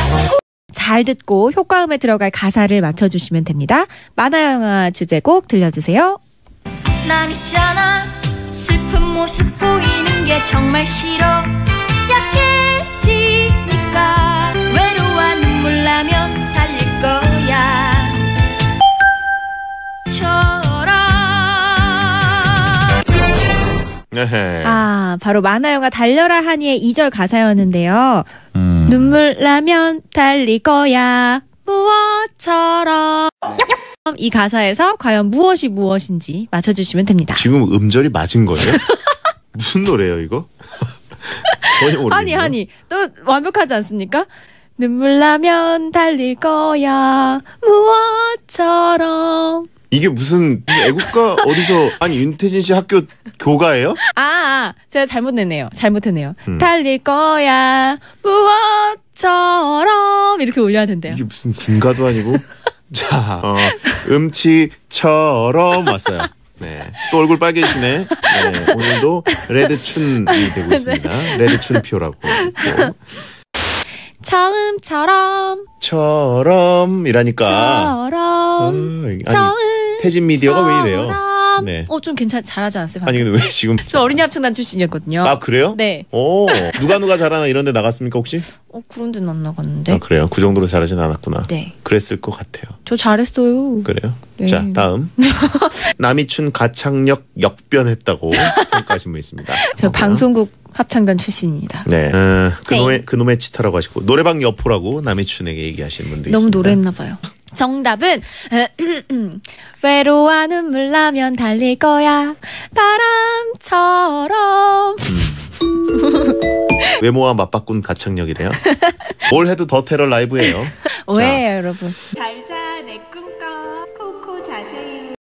잘 듣고 효과음에 들어갈 가사를 맞춰주시면 됩니다. 만화 영화 주제곡 들려주세요. 난 있잖아 슬픈 모습 보이는 게 정말 싫어 약해지니까 외로워 눈물 나면 달릴 거야 바로 만화 영화 달려라 하니의 2절 가사였는데요. 눈물 나면 달릴 거야 무엇처럼. 이 가사에서 과연 무엇이 무엇인지 맞춰주시면 됩니다. 지금 음절이 맞은 거예요? 무슨 노래예요 이거? 전혀 모르겠네요. 아니 또 완벽하지 않습니까? 눈물 나면 달릴 거야 무엇처럼. 이게 무슨 애국가 어디서 아니 윤태진 씨 학교 교가예요? 제가 잘못했네요. 달릴 거야 무엇처럼 이렇게 올려야 된대요. 이게 무슨 군가도 아니고. 자, 음치처럼 왔어요. 네, 또 얼굴 빨개지네. 네, 오늘도 레드춘이 되고 있습니다. 네. 레드춘표라고. 처럼이라니까. 처음. 태진 미디어가 왜 이래요? 네. 좀 잘하지 않았어요? 방금? 아니 근데 왜 지금? 저 어린이 합창단 출신이었거든요. 아 그래요? 네. 누가 잘하나 이런 데 나갔습니까 혹시? 그런 데는 안 나갔는데. 아 그래요? 그 정도로 잘하진 않았구나. 네. 그랬을 것 같아요. 저 잘했어요. 그래요? 네. 자 다음. 남이춘 가창력 역변했다고 평가하신 분 있습니다. 저 방송국 합창단 출신입니다. 네. 그놈의 치타라고 하시고 노래방 여포라고 남이춘에게 얘기하시는 분도 있습니다. 너무 노래했나 봐요. 정답은 외로워 눈물 나면 달릴 거야 바람처럼. 외모와 맞바꾼 가창력이래요. 뭘 해도 더 테러 라이브예요. 오해예요 여러분. 잘자 내 꿈꿔 코코 자세히